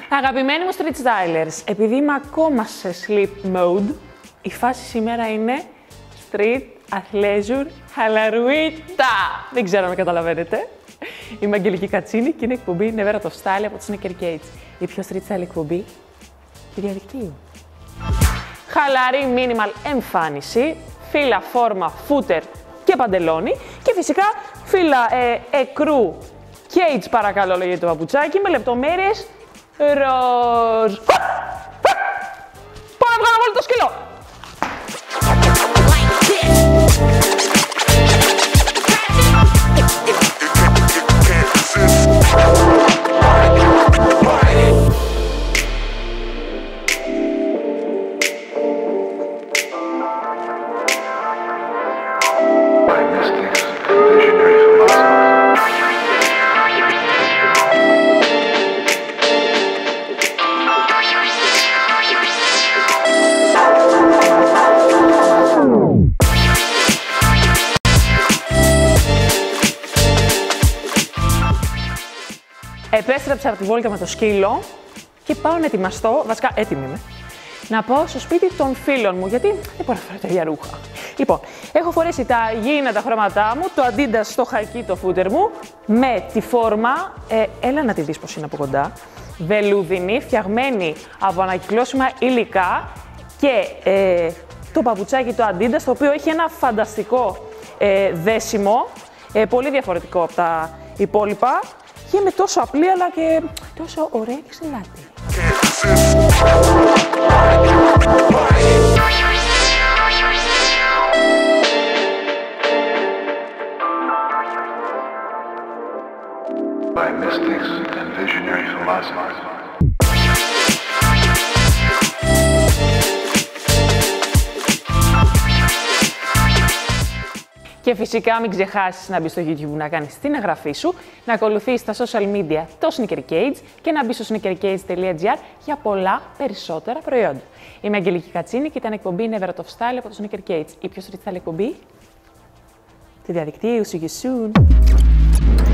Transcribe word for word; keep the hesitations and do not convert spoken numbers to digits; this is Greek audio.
Αγαπημένοι μου street stylers, επειδή είμαι ακόμα σε sleep mode, η φάση σήμερα είναι street athleisure χαλαρουίτα. Δεν ξέρω αν με καταλαβαίνετε. Είμαι Αγγελική Κατσίνη και είναι εκπομπή Never Out of Style από το Sneaker Cage. Η πιο street style εκπομπή του διαδικτύου. Χαλαρή minimal εμφάνιση, φύλλα, φόρμα, φούτερ και παντελόνι και φυσικά φύλλα ε, εκρού cage, παρακαλώ, λέγεται το παπουτσάκι, με λεπτομέρειες ροζ. Πάμε να βγάλω το σκυλό! Επέστρεψα από τη βόλτα με το σκύλο και πάω να ετοιμαστώ, βασικά έτοιμη είμαι, να πάω στο σπίτι των φίλων μου, γιατί δεν μπορώ να φοράω τα ίδια ρούχα. Λοιπόν, έχω φορέσει τα γήινα τα χρώματά μου, το Adidas στο χακί το φούτερ μου, με τη φόρμα, ε, έλα να τη δεις πως είναι από κοντά, βελούδινη, φτιαγμένη από ανακυκλώσιμα υλικά και ε, το παπουτσάκι το Adidas, το οποίο έχει ένα φανταστικό ε, δέσιμο, ε, πολύ διαφορετικό από τα υπόλοιπα. Και είμαι τόσο απλή αλλά και τόσο ωραία και ξελάτη. By mystics and visionary philosophers. Και φυσικά μην ξεχάσεις να μπεις στο YouTube να κάνεις την εγγραφή σου, να ακολουθείς στα social media το Sneaker Cage και να μπεις στο sneakercage τελεία gr για πολλά περισσότερα προϊόντα. Είμαι Αγγελική Κατσίνη και ήταν εκπομπή Never Out of Style από το Sneaker Cage. Η πιο street style εκπομπή του διαδικτύου. See you soon!